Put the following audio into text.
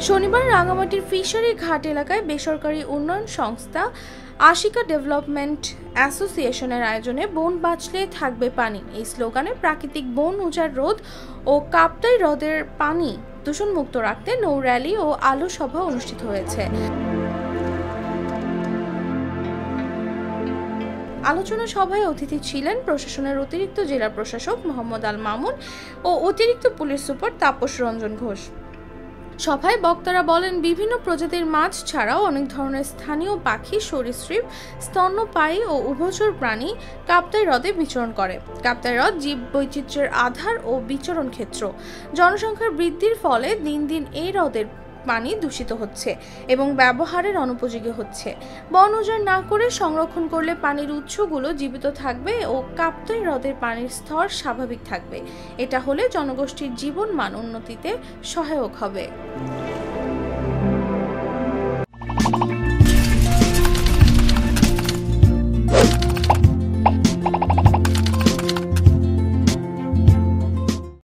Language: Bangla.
শনিবার রাঙামাটির ফিশারি ঘাট এলাকায় বেসরকারি উন্নয়ন সংস্থা আশিকা ডেভেলপমেন্ট অ্যাসোসিয়েশনের আয়োজনে বন বাঁচলে থাকবে পানি এই স্লোগানে প্রাকৃতিক বন উজাড় রোধ ও কাপ্তাই হ্রদের পানি দূষণমুক্ত রাখতে নৌ র্যালি ও আলো সভা অনুষ্ঠিত হয়েছে। আলোচনা সভায় অতিথি ছিলেন প্রশাসনের অতিরিক্ত জেলা প্রশাসক মোহাম্মদ আল মামুন ও অতিরিক্ত পুলিশ সুপার তাপস রঞ্জন ঘোষ। সভায় বক্তারা বলেন, বিভিন্ন প্রজাতির মাছ ছাড়াও অনেক ধরনের স্থানীয় পাখি, সরীসৃপ, স্তন্যপায়ী ও উভচর প্রাণী কাপ্তাই হ্রদে বিচরণ করে। কাপ্তাই হ্রদ জীব বৈচিত্র্যের আধার ও বিচরণ ক্ষেত্র। জনসংখ্যার বৃদ্ধির ফলে দিন দিন এই হ্রদের পানি দূষিত হচ্ছে এবং ব্যবহারের অনুপযোগী হচ্ছে। বন উজাড় না করে সংরক্ষণ করলে পানির উৎসগুলো জীবিত থাকবে ও কাপ্তাই হ্রদের পানির স্তর স্বাভাবিক থাকবে। এটা হলে জনগোষ্ঠীর জীবন মান উন্নতিতে সহায়ক হবে।